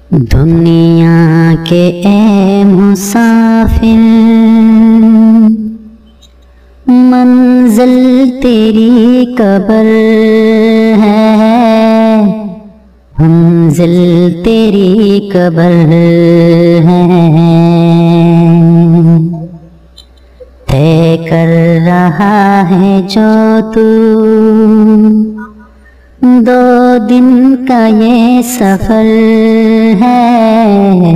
दुनिया के ए मुसाफिर मंजिल तेरी कब्र है, मंजिल तेरी कब्र है। तय कर रहा है जो तू दो दिन का ये सफर है,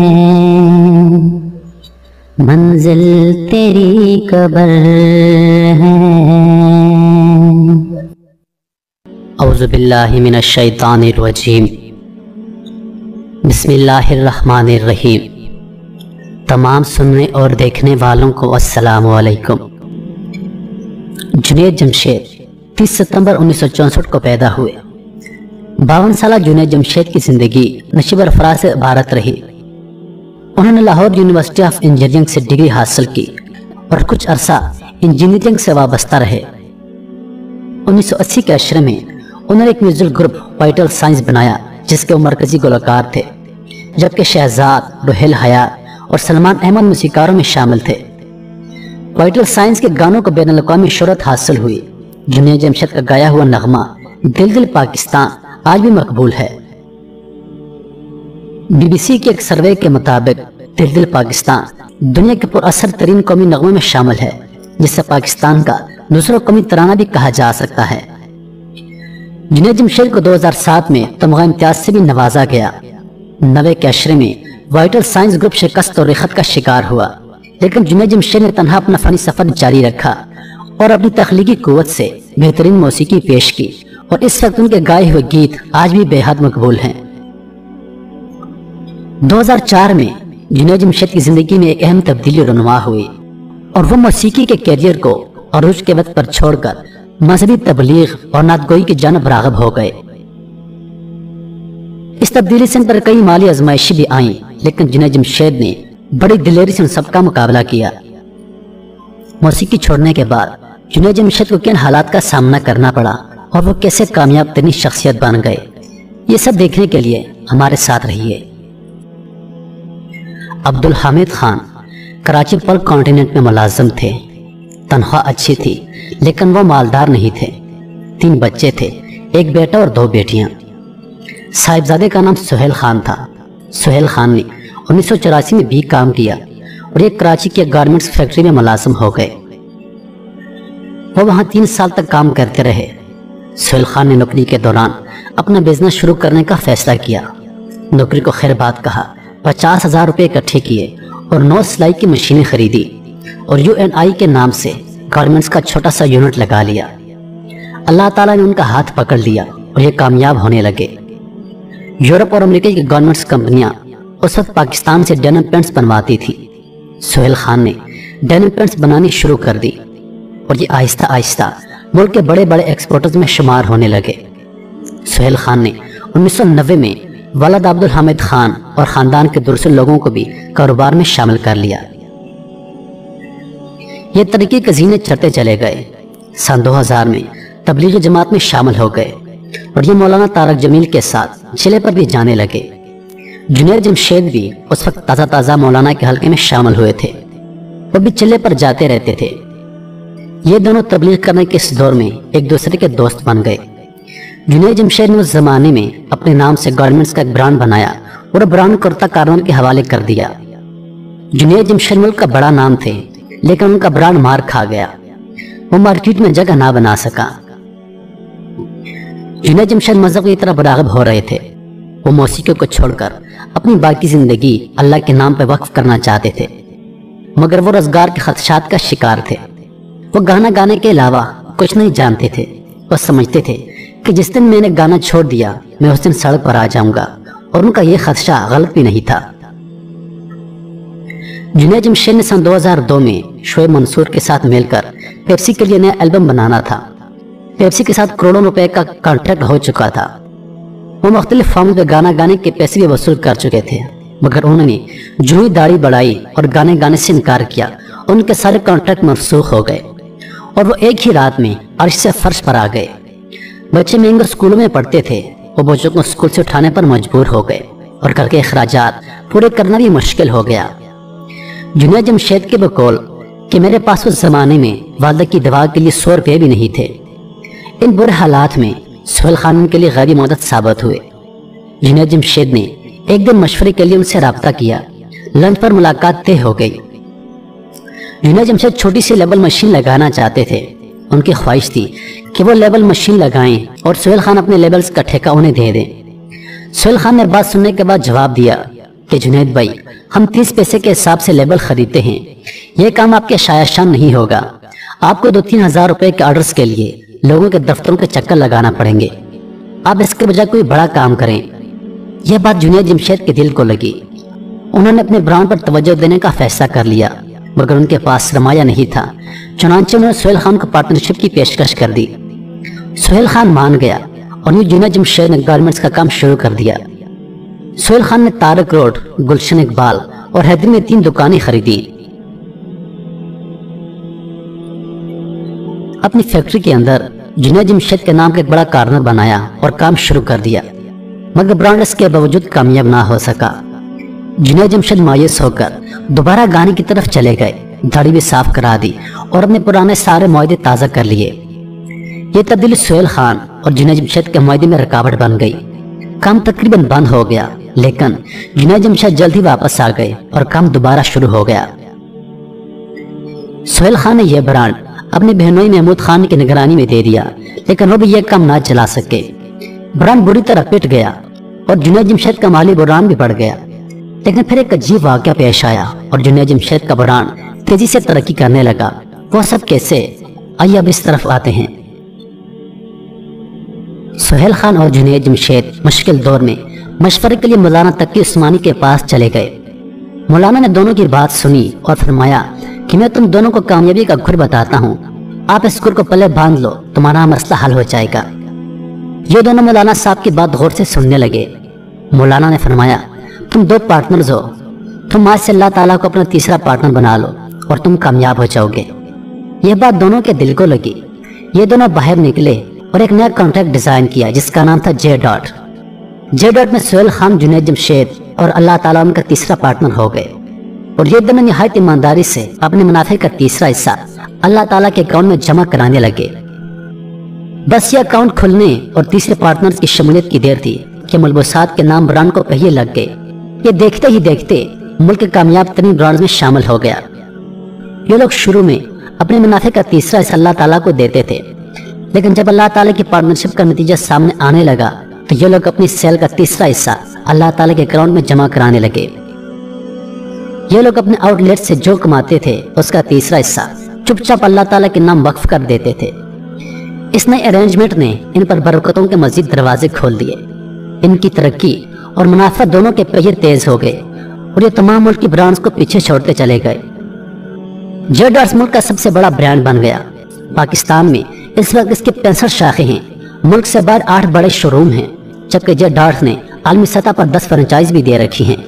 मंजिल तेरी कब्र है। औज़ु बिल्लाहि मिनश शैतानिर रजीम। बिस्मिल्लाहिर्रहमानिर रहीम। तमाम सुनने और देखने वालों को अस्सलामु अलैकुम। जुनैद जमशेद 30 सितंबर 1964 को पैदा हुए। 52 साल जुनैद जमशेद की ज़िंदगी नशीब अफराज से इबारत रही। उन्होंने लाहौर यूनिवर्सिटी ऑफ इंजीनियरिंग से डिग्री हासिल की और कुछ अरसा इंजीनियरिंग से वाबस्ता रहे। 1980 के अशरे में उन्होंने एक म्यूजिक ग्रुप वाइटल साइंस बनाया जिसके वो मरकजी गुलकार थे, जबकि शहजाद, रुहेल हयात और सलमान अहमद मूसीकारों में शामिल थे। वाइटल साइंस के गानों को बैनुल अक़वामी शोहरत हासिल हुई। जुनैद जमशेद का गाया हुआ नगमा दिल दिल पाकिस्तान आज भी मकबूल है। BBC के एक सर्वे के मुताबिक दिल दिल पाकिस्तान दुनिया के पुरअसर तरीन कौमी नगमों में शामिल है, जिससे पाकिस्तान का दूसरा कौमी तराना भी कहा जा सकता है। जुनैद जमशेद को 2007 में तमगा इम्तियाज से भी नवाजा गया। 90 के अशरे में वाइटल साइंस ग्रुप शिकस्त और रिखत का शिकार हुआ, लेकिन जुनैद जमशेद ने तन्हा अपना फनी सफर जारी रखा और अपनी तख्लीकी कुव्वत से बेहतरीन मौसीकी पेश की, और इस वक्त उनके गाए हुए गीत आज भी बेहद मकबूल हैं। 2004 में जुनैद जमशेद की जिंदगी में एक अहम तब्दीली रुनुमा हुई और वो मौसीकी के कैरियर को अरूज के वक्त पर छोड़कर मजहबी तबलीग और नातगोई की जानब राग़िब हो गए। इस तब्दीली से उन पर कई माली आजमाइशें भी आईं, लेकिन जुनैद जमशेद ने बड़ी दिलेरी से उन सबका मुकाबला किया। मौसीकी छोड़ने के बाद जुनैद जमशेद को किन हालात का सामना करना पड़ा और वो कैसे कामयाब तरीन शख्सियत बन गए, ये सब देखने के लिए हमारे साथ रहिए। अब्दुल हामिद खान कराची पल कॉन्टिनेंट में मुलाजिम थे। तनख्वाह अच्छी थी, लेकिन वो मालदार नहीं थे। 3 बच्चे थे, एक बेटा और 2 बेटियां। साहिबजादे का नाम सुहेल खान था। सुहेल खान ने 1984 में भी काम किया और ये कराची के गारमेंट्स फैक्ट्री में मुलाजिम हो गए। वो वहाँ 3 साल तक काम करते रहे। सुहेल खान ने नौकरी के दौरान अपना बिजनेस शुरू करने का फैसला किया। नौकरी को खैर बात कहा, 50,000 रुपये इकट्ठे किए और 9 सिलाई की मशीनें खरीदी और UNI के नाम से गारमेंट्स का छोटा सा यूनिट लगा लिया। अल्लाह ताला ने उनका हाथ पकड़ लिया और ये कामयाब होने लगे। यूरोप और अमेरिका की गारमेंट्स कंपनियां उस वक्त पाकिस्तान से डेनिम पैंट्स बनवाती थी। सुहेल खान ने डेनिम पैंट्स बनानी शुरू कर दी और ये आहिस्ता आहिस्ता मुल्क के बड़े बड़े एक्सपोर्टर्स में शुमार होने लगे। सुहेल खान ने 1990 में वालिद अब्दुल हामिद खान और ख़ानदान के दूसरे लोगों को भी कारोबार में शामिल कर लिया। ये तरक्की के ज़ीने चढ़ते चले गए। सन 2000 में तबलीगी जमात में शामिल हो गए और ये मौलाना तरिक जमील के साथ जिले पर भी जाने लगे। जुनैद जमशेद भी उस वक्त ताज़ा ताज़ा मौलाना के हल्के में शामिल हुए थे। वो भी चिल्ले पर जाते रहते थे। ये दोनों तबलीग करने के इस दौर में एक दूसरे के दोस्त बन गए। जुनैद जमशेद ने उस जमाने में अपने नाम से गारमेंट्स का एक ब्रांड बनाया और ब्रांड कुर्ता कारवान के हवाले कर दिया। जुनैद जमशेद मुल्क का बड़ा नाम थे, लेकिन उनका ब्रांड मार खा गया। वो मार्केट में जगह ना बना सका। जुनैद जमशेद मजहब की तरफ राग़िब हो रहे थे। वो मौसीकी को छोड़कर अपनी बाकी जिंदगी अल्लाह के नाम पर वक्फ करना चाहते थे, मगर वो रोजगार के खदशात का शिकार थे। वो गाना गाने के अलावा कुछ नहीं जानते थे। वो समझते थे कि जिस दिन मैंने गाना छोड़ दिया मैं उस दिन सड़क पर आ जाऊंगा, और उनका यह खदशा गलत भी नहीं था। जुनैद जमशेद ने सन 2002 में शोएब मंसूर के साथ मिलकर पेप्सी के लिए नया एल्बम बनाना था। पेप्सी के साथ करोड़ों रुपए का कॉन्ट्रैक्ट हो चुका था। वो मुख्तलिफ फॉर्म पे गाना गाने के पैसे भी वसूल कर चुके थे, मगर उन्होंने जो ही दाढ़ी बढ़ाई और गाने गाने से इनकार किया, उनके सारे कॉन्ट्रैक्ट मनसूख हो गए और वो एक ही रात में अर्श से फर्श पर आ गए। बच्चे महंगे स्कूलों में पढ़ते थे, वो बच्चों को स्कूल से उठाने पर मजबूर हो गए اور گھر کے اخراجات پورے کرنا بھی مشکل ہو گیا۔ جنید جمشید کے بقول کہ میرے پاس اس زمانے میں والدہ کی دوا کے لیے 100 روپے بھی نہیں تھے۔ ان برے حالات میں سہیل خان ان کے لیے غیر مدد ثابت ہوئے۔ جنید جمشید نے ایک دن مشورے کے لیے ان سے رابطہ کیا۔ لنچ پر ملاقات طے ہو گئی۔ جنید جمشید چھوٹی سی لیبل مشین لگانا چاہتے تھے۔ ان کی خواہش تھی کہ وہ لیبل مشین لگائیں اور سہیل خان اپنے لیبلز کا ٹھیکہ انہیں دے دیں۔ سہیل خان نے بات سننے کے بعد جواب دیا کہ جنید بھائی، ہم 30 پیسے کے حساب سے لیبل خریدتے ہیں، یہ کام آپ کے شایع شان نہیں ہوگا۔ آپ کو 2-3 ہزار روپے کے آرڈرز کے لیے لوگوں کے دفتروں کے چکر لگانا پڑیں گے۔ آپ اس کے بجائے کوئی بڑا کام کریں۔ یہ بات جنید جمشید کے دل کو لگی۔ انہوں نے اپنے برانڈ پر توجہ دینے کا فیصلہ کر لیا، مگر ان کے پاس سرمایہ نہیں تھا۔ چنانچہ انہوں نے سہیل خان کو پارٹنرشپ کی پیشکش کر دی۔ سہیل خان مان گیا اور یوں جنید جمشید نے گارمنٹس کا کام شروع کر دیا۔ سہیل خان نے تارق روڈ، گلشن اقبال اور حیدری میں 3 دکانیں خریدی۔ اپنی فیکٹری کے اندر جنید جمشید کے نام کا ایک بڑا کارنر بنایا اور کام شروع کر دیا، مگر برانڈ اس کے باوجود کامیاب نہ ہو سکا۔ جنید جمشید مایوس ہو کر دوبارہ گانے کی طرف چلے گئے، داڑھی بھی صاف کرا دی اور اپنے پرانے سارے معاہدے تازہ کر لیے۔ یہ تبدیلی سہیل خان اور جنید جمشید کے معاہدے میں رکاوٹ بن گئی۔ کام تقریباً بند ہو گیا، لیکن جنید جمشید جلد ہی واپس آ گئے اور کام دوبارہ شروع ہو گیا۔ سہیل خان نے یہ برانڈ اپنے بہنوئی محمود خان کی نگرانی میں دے دیا، لیکن وہ بھی یہ کام نہ چلا سکے۔ برانڈ بری طرح پٹ گیا اور جنید جمشید کا مالی بحران بھی بڑھ گیا۔ لیکن پھر ایک عجیب واقعہ پیش آیا اور جنید جمشید کا برانڈ تیزی سے ترقی کرنے لگا۔ وہ سب کیسے؟ آئیے اب اس طرف آتے ہیں۔ سہیل خان اور جنید جمشید مشکل دور میں مشورے کے لیے مولانا تقی عثمانی کے پاس چلے گئے۔ مولانا نے دونوں کی بات سنی اور فرمایا کہ میں تم دونوں کو کامیابی کا گھر بتاتا ہوں، آپ اس گھر کو پلے باندھ لو، تمہارا مسئلہ حل ہو جائے گا۔ یہ دونوں مولانا صاحب کی بات غور سے سننے لگے۔ مولانا نے فرمایا تم 2 پارٹنرز ہو، تم آج سے اللہ تعالیٰ کو اپنا تیسرا پارٹنر بنا لو اور تم کامیاب ہو جاؤ گے۔ یہ بات دونوں کے دل کو لگی۔ یہ دونوں باہر نکلے اور ایک نیا کانٹریکٹ ڈیزائن کیا جس کا نام تھا جے ڈاٹ میں سہیل خان، جنید جمشید اور اللہ تعالیٰ ان کا تیسرا پارٹنر ہو گئے، اور یہ دونوں نہایت ایمانداری سے اپنے منافع کا تیسرا حصہ اللہ تعالیٰ کے اکاؤنٹ میں جمع کرانے لگے۔ بس یہ اکاؤنٹ کھلنے اور تیسرے پارٹنرز کی شمولیت کی دیر تھی کہ ملبوسات کے نام برانڈ کو پہیے لگ گئے۔ یہ دیکھتے ہی دیکھتے ملک کے کامیاب ترین برانڈز میں شامل ہو گیا۔ یہ لوگ شروع میں اپنے منافع کا تیسرا حصہ اللہ تعالیٰ کو دیتے تھے، لیکن جب اللہ تعالیٰ کی پارٹنرشپ کا نتیجہ سامنے آنے لگا تو یہ لوگ اپنی سیل کا تیسرا حصہ اللہ تعالیٰ کے اکاؤنٹ میں جمع کرانے لگے۔ یہ لوگ اپنے آؤٹ لیٹ سے جو کماتے تھے اس کا تیسرا حصہ چپ چاپ اللہ تعالیٰ کے نام وقف کر دیتے تھے۔ اس نئے ارینجمنٹ نے ان پر برکتوں کے مزید دروازے کھول دیے۔ ان کی ترقی اور منافع دونوں کے پہیے تیز ہو گئے اور یہ تمام ملک کی برانڈز کو پیچھے چھوڑتے چلے گئے۔ جے ڈاٹس ملک کا سب سے بڑا برانڈ بن گیا۔ پاکستان میں اس وقت اس کے 65 شاخیں ہیں، ملک سے باہر 8 بڑے شو روم ہیں، جبکہ جے ڈاٹس نے عالمی سطح پر 10 فرنچائز بھی دے رکھی ہیں۔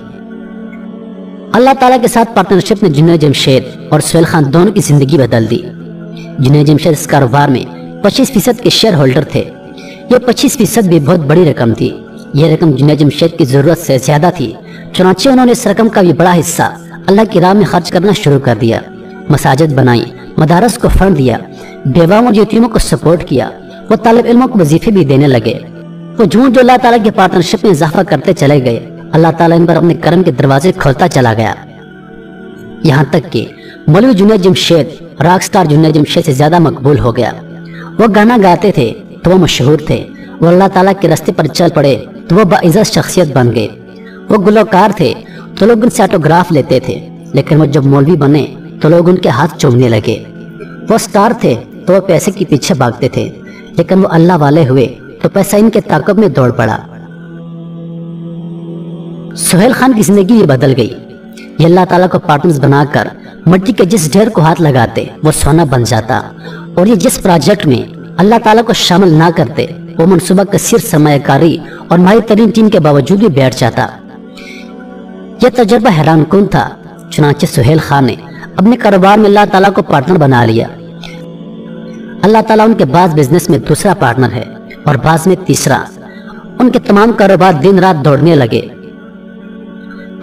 اللہ تعالیٰ کے ساتھ پارٹنرشپ نے جنید جمشید اور سہیل خان دونوں کی زندگی بدل دی۔ جنید جمشید اس کاروبار میں 25% کے شیئر ہولڈر تھے۔ یہ 25% بھی بہت بڑی رقم تھی۔ یہ رقم جنید جمشید کی ضرورت سے زیادہ تھی، چنانچہ انہوں نے اس رقم کا بھی بڑا حصہ اللہ کی راہ میں خرچ کرنا شروع کر دیا۔ مساجد بنائی، مدارس کو فنڈ دیا، بیواؤں اور یتیموں کو سپورٹ کیا۔ وہ طالب علموں کو وظیفے بھی دینے لگے۔ وہ جو اللہ تعالیٰ کی پارٹنرشپ میں اضافہ کرتے چلے گئے، اللہ تعالیٰ ان پر اپنے کرم کے دروازے کھولتا چلا گیا، یہاں تک کہ مولوی جنید جمشید راک سٹار جنید جمشید سے زیادہ مقبول ہو گیا۔ وہ گانا گاتے تھے تو وہ مشہور تھے، وہ اللہ تعالیٰ کے راستے پر چل پڑے تو وہ باعزت شخصیت بن گئے۔ وہ گلوکار تھے تو لوگ ان سے آٹوگراف لیتے تھے، لیکن وہ جب مولوی بنے تو لوگ ان کے ہاتھ چومنے لگے۔ وہ سٹار تھے تو وہ پیسے کے پیچھے بھاگتے تھے، لیکن وہ اللہ والے ہوئے تو پیسہ ان کے تعاقب میں دوڑ پڑا۔ سہیل خان کی زندگی یہ بدل گئی۔ یہ اللہ تعالیٰ کو پارٹنرز بنا کر مٹی کے جس ڈھیر کو ہاتھ لگاتے وہ سونا بن جاتا، اور یہ جس پروجیکٹ میں اللہ تعالیٰ کو شامل نہ کرتے وہ منصوبہ کثیر سرمایہ کاری اور ماہر ترین ٹیم کے باوجود بھی بیٹھ جاتا۔ یہ تجربہ حیران کن تھا، چنانچہ سہیل خان نے اپنے کاروبار میں اللہ تعالیٰ کو پارٹنر بنا لیا۔ اللہ تعالیٰ ان کے بعض بزنس میں دوسرا پارٹنر ہے اور بعض میں تیسرا۔ ان کے تمام کاروبار دن رات دوڑنے لگے۔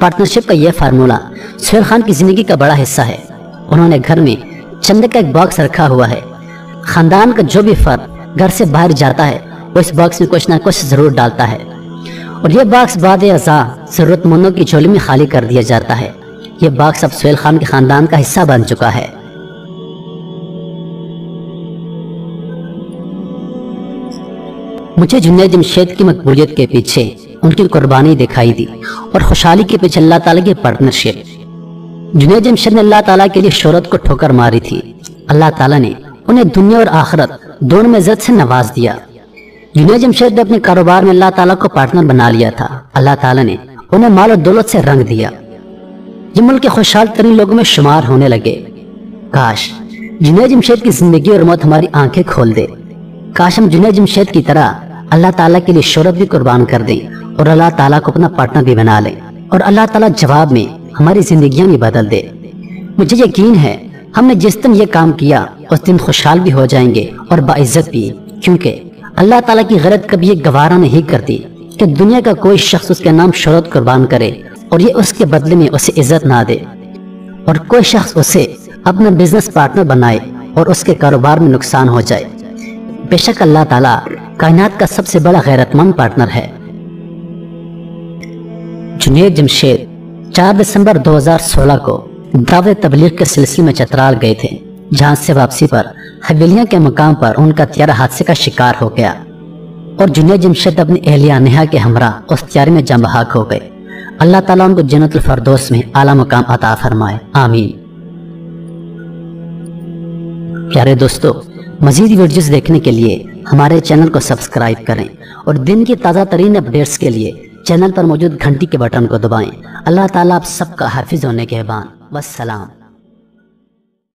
पार्टनरशिप का यह फार्मूला सुहेल खान की ज़िंदगी का बड़ा हिस्सा है। उन्होंने घर में चंदे का एक बॉक्स रखा हुआ है। ख़ानदान का जो भी फर्द घर से बाहर जाता है वो इस बॉक्स में कुछ ना कुछ ज़रूर डालता है और यह बॉक्स बाद अज़ा ज़रूरतमंदों की झोली में खाली कर दिया जाता है। यह बॉक्स अब सुहेल खान के ख़ानदान का हिस्सा बन चुका है। मुझे जुनैद जमशेद की मकबूलियत के पीछे उनकी कुर्बानी दिखाई दी और खुशहाली के पीछे अल्लाह ताला की पार्टनरशिप। जुनैद जमशेद ने अल्लाह ताला के लिए शोहरत को ठोकर मारी थी। अल्लाह ताला ने उन्हें दुनिया और आखिरत दोनों में इज्जत से नवाज दिया। जुनैद जमशेद ने अपने कारोबार में अल्लाह ताला को पार्टनर बना लिया था। अल्लाह ताला ने उन्हें माल और दौलत से रंग दिया। ये मुल्क के खुशहाल तरीन लोगों में शुमार होने लगे। काश जुनैद जमशेद की जिंदगी और मौत हमारी आंखें खोल दे। काश हम जुनैद जमशेद की तरह अल्लाह ताला के लिए शोहरत भी कुर्बान कर दें और अल्लाह ताला को अपना पार्टनर भी बना लें और अल्लाह ताला जवाब में हमारी जिंदगियां भी बदल दे। मुझे यकीन है हमने जिस दिन ये काम किया उस दिन खुशहाल भी हो जाएंगे और बाइज्जत भी, क्योंकि अल्लाह ताला की गैरत कभी ये गवारा नहीं करती कि दुनिया का कोई शख्स उसके नाम शोहरत कुर्बान करे और ये उसके बदले में उसे इज्जत ना दे और कोई शख्स उसे अपना बिजनेस पार्टनर बनाए और उसके कारोबार में नुकसान हो जाए। बेशक अल्लाह ताला कायनात का सबसे बड़ा गैरतमंद पार्टनर है। जुनैद जमशेद 4 दिसंबर 2016 को दावत तबलीग के सिलसिले में चतराल गए थे, जहां से वापसी पर हवेलियां के मकाम पर उनका त्यारा हादसे का शिकार हो गया और जुनैद जमशेद अपनी एहलिया नेहा के हमरा उस त्यारे में जम बहाक हो गए। अल्लाह ताला उनको जन्नतुल फरदौस में आला मकाम अता फरमाए, आमीन। प्यारे दोस्तों, मजीद वीडियोस देखने के लिए हमारे चैनल को सब्सक्राइब करें और दिन की ताज़ा तरीन अपडेट्स के लिए चैनल पर मौजूद घंटी के बटन को दबाएं। अल्लाह ताला आप सबका हाफिज होने के बाद वस्सलाम।